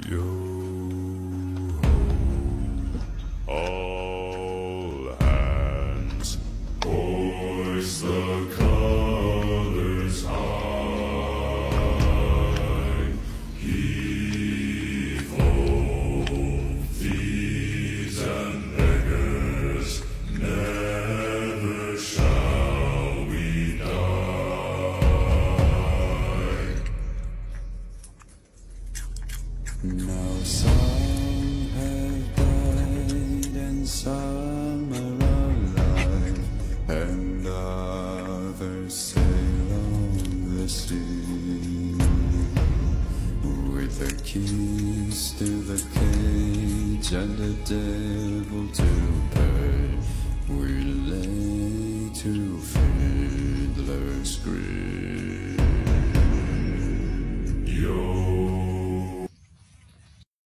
Yo ho, all hands, hoist the colors high. Heave ho, thieves and beggars, never shall we die. Now some have died and some are alive, and others sail on the sea. With the keys to the cage and the devil to pay, we lay to fiddler's grave.